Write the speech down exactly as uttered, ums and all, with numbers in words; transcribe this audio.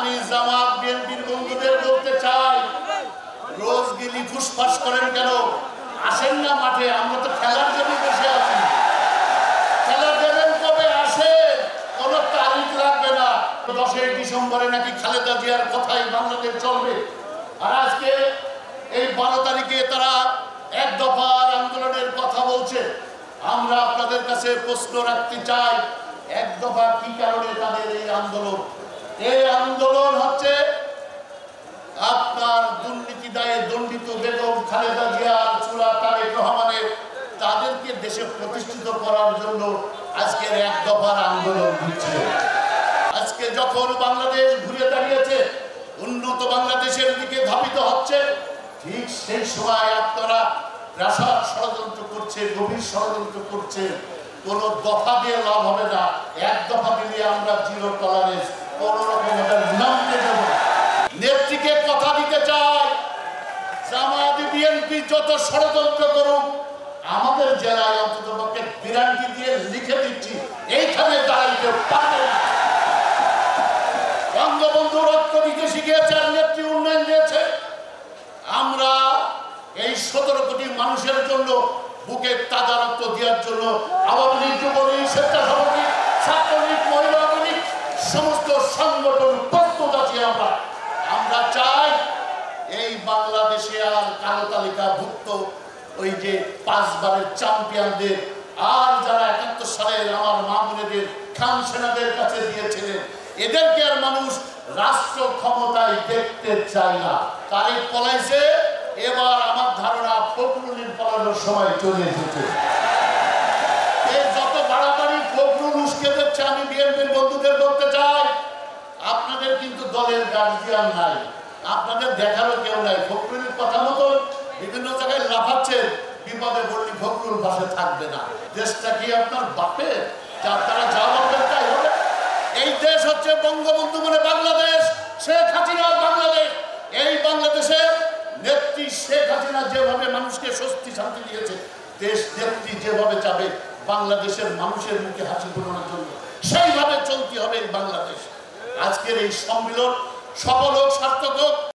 আমি জামাত বিএনপির বন্ধুদের বলতে চাই, রোজ গিলি ফুসফাস করেন কেন? আসেন না মাঠে, আমরা তো খেলার জন্য বসে আছি। খেলা দেবেন কবে? আসেন, কোনো তারিখ লাগবে না। দশই ডিসেম্বরে নাকি খালেদা জিয়ার কথাই বাংলাদেশ চলবে। আর আজকে এই বারো তারিখে তারা এক দফার আন্দোলনের কথা বলছে। আমরা আপনাদের কাছে প্রশ্ন রাখতে চাই, এক দফা কি কারণে তাদের এই আন্দোলন? এই আন্দোলন হচ্ছে আপনার দুর্নীতি দায়ে দণ্ডিত বেগম খালেদা জিয়া, চূড়া তারেক রহমানের তাদেরকে দেশে প্রতিষ্ঠিত করার জন্য আজকের এক দফার আন্দোলন হচ্ছে। আজকে যখন বাংলাদেশ ঘুরে দাঁড়িয়েছে, উন্নত বাংলাদেশের দিকে ধাবিত হচ্ছে, ঠিক সেই সময় আপনারা রাসার ষড়যন্ত্র করছে, গভীর ষড়যন্ত্র করছে। কোন দফা দিয়ে লাভ হবে না। এক দফা দিলে আমরা জিরো টলারেন্স, কোন রকম নামতে দেব। নেত্রীকে কথা দিতে চাই, জামায়াত বিএনপি যত ষড়যন্ত্র করুক, আমাদের জেলায় অন্তত পক্ষে গ্যারান্টি দিয়ে লিখে দিচ্ছি, এইখানে দাঁড়াইতে পারবে না। বঙ্গবন্ধু রক্ত দিতে শিখিয়েছে আর নেত্রী উন্নয়ন দিয়েছে। আমরা এই সতেরো কোটি মানুষের জন্য বুকে তাজা রক্ত দেওয়ার জন্য আওয়ামী লীগ, যুবলীগ, স্বেচ্ছাসেবক, ছাত্রলীগ, মহিলা লীগ সমস্ত সংগঠন প্রস্তুত আছি। আমরা আমরা চাই এই বাংলাদেশে আর কালো তালিকাভুক্ত ওই যে পাঁচবারের চ্যাম্পিয়নদের আর যারা একাত্তর সালের আমার মা বোনেদের খান সেনাদের কাছে দিয়েছিলেন, এদেরকে আর মানুষ রাষ্ট্র ক্ষমতায় দেখতে চায় না। তারিখ পলাইছে, এবার আমার ধারণা ফখরুলের পলানোর সময় চলে এসেছে। এর যত বাড়াবাড়ি ফখরুল উস্কে দিচ্ছে, আমি বিএনপির বন্ধুদের বলতে চাই, আপনাদের কিন্তু দলের গার্জিয়ান নাই, আপনাদের দেখারও কেউ নাই। ফখরুলের কথা মতো বিভিন্ন জায়গায় লাফাচ্ছেন, বিপদে পড়লে ফখরুল পাশে থাকবে না। দেশটা কি আপনার বাপের? যে আপনারা যা বলবেন তাই হবে? এই দেশ হচ্ছে বঙ্গবন্ধু মানে বাংলাদেশ, শেখ হাসিনার বাংলাদেশ। এই বাংলাদেশে নেত্রী শেখ হাসিনা যেভাবে মানুষকে স্বস্তি শান্তি দিয়েছে, দেশ নেত্রী যেভাবে চাবে বাংলাদেশের মানুষের মুখে হাসি ফোটানোর জন্য, সেইভাবে চলতে হবে এই বাংলাদেশ। আজকের এই সম্মেলন সফল হোক, সার্থক হোক।